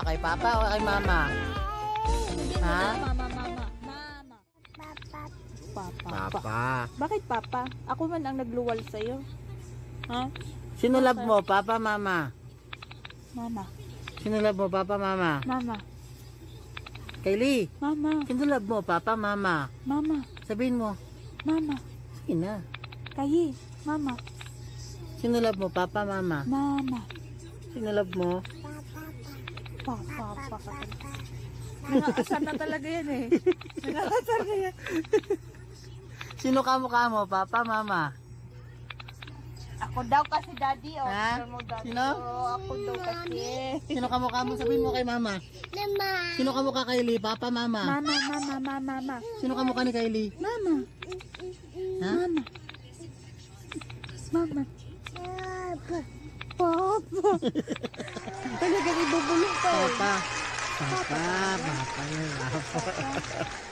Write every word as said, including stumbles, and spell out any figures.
Kay papa o kay mama? Ha? Mama, mama, mama. Papa. Papa. Bakit papa? Ako man ang nagluwal sa'yo. Ha? Sino love mo? Papa, mama? Mama. Sino love mo? Papa, mama? Mama. Kylie, Mama. sino love mo? Papa, mama? Mama. Sabihin mo. Mama. Sige na. Kayi. Mama. Sino love mo? Papa, mama? Mama. Sino love mo? Papa. Papa. Nangaasar na talaga yan eh. Nangaasar na yan. Sino kamukha mo? Papa, mama? Ako daw kasi daddy. Oh. Ha? Mo, daddy. Sino? Oh, ako daw kasi. Sino kamukha mo? Sabihin mo kay mama. Mama. Sino kamukha Kylie? Papa, mama? Mama, mama, mama, mama. Sino kamukha ni Kylie? Mama. Ha? Mama. Mama. Papa. Papa. Talagang ibubulong pa eh. Papa. Papa. Papa. Papa.